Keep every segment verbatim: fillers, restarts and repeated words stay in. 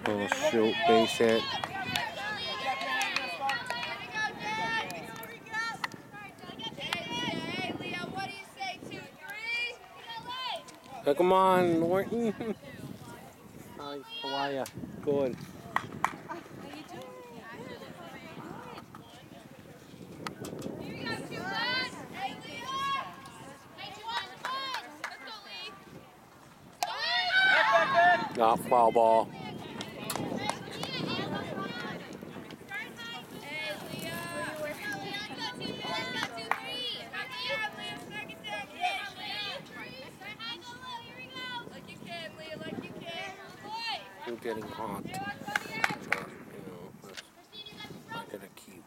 Oh, shoot, base hit. Hey, come on, Norton. Hi, how are ya? Good. Not foul ball. I'm getting hot. But, you know, that's not gonna keep.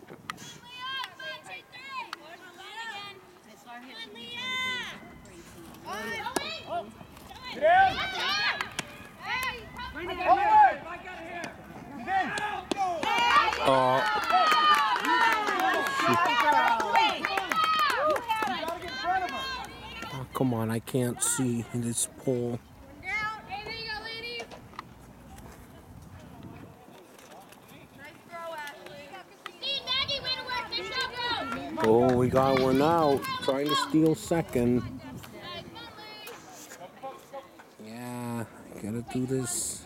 Oh. Oh, come on, I can't see in this pool. Oh, we got one out. Trying to steal second. Yeah, gotta do this.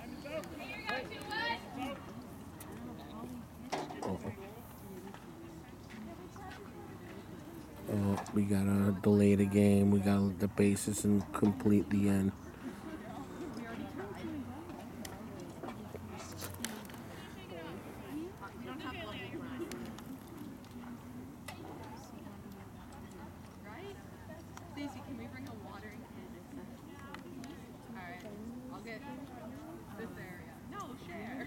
Oh, oh, we gotta delay the game. We got the bases and complete the end. Stacey, can we bring a watering can? Alright, I'll get this area. No, share.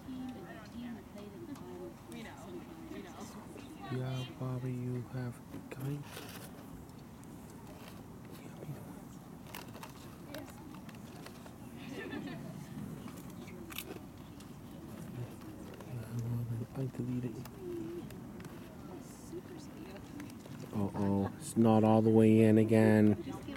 We know, we know. Yeah, Bobby, you have kite. I deleted it. Uh oh, it's not all the way in again.